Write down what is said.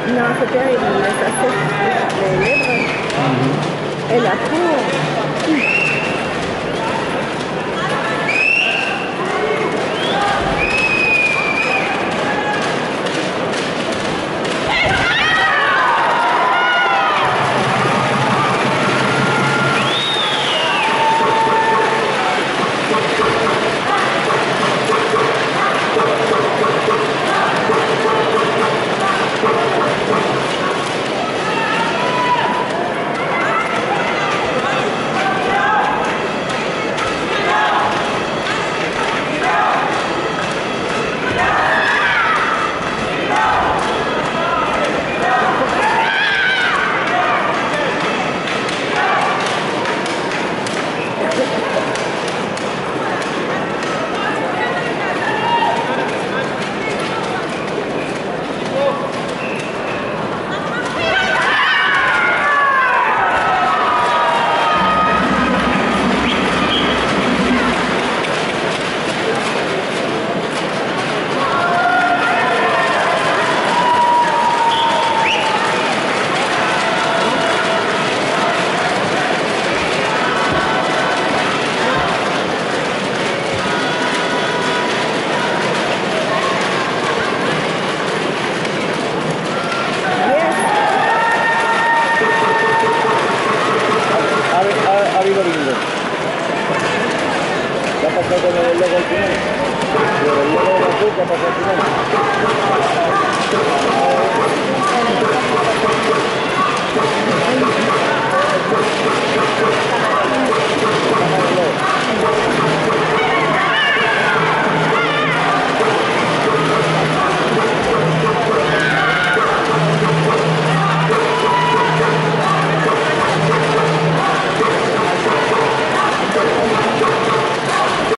Non, c'est terrible, mais ça sèche les lèvres et la peau. Arriba lindo. Ya pasó con el logo al final. Pero el logo de la puta pasó al final.